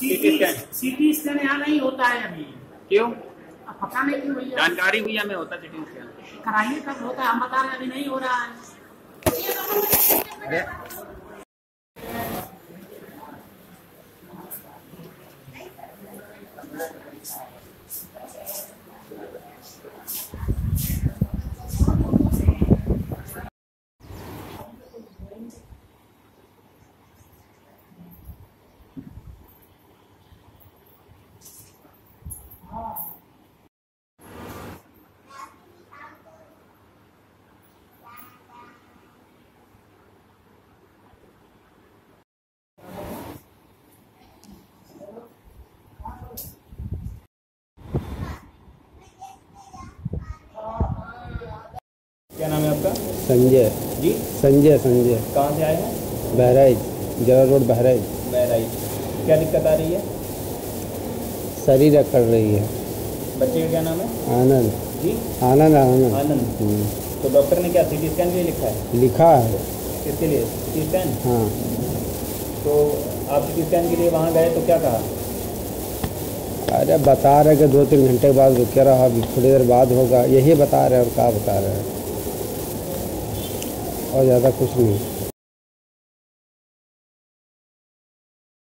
CT scan यहाँ नहीं होता है अभी। क्यों? अब पता नहीं क्यों भैया। जानकारी हुई हमें होता सिटी स्कैन। कराइए कब होता है, हम बता रहे हैं अभी नहीं हो रहा है। क्या नाम है आपका? संजय जी। संजय कहाँ से आए हैं? बहराइच, जरा रोड बहराइच। क्या दिक्कत आ रही है? शरीर अकड़ रही है। बच्चे का क्या नाम है? आनंद। जी। आनंद। तो डॉक्टर ने क्या सिटी स्कैन के लिए लिखा है? लिखा है। किसके लिए? CT scan. हाँ। तो आप सिटी स्कैन के लिए वहाँ गए तो क्या कहा? अरे बता रहे कि 2-3 घंटे के बाद रुके रहा, अभी थोड़ी देर बाद होगा, यही बता रहे और क्या बता रहे हैं, और ज़्यादा कुछ नहीं।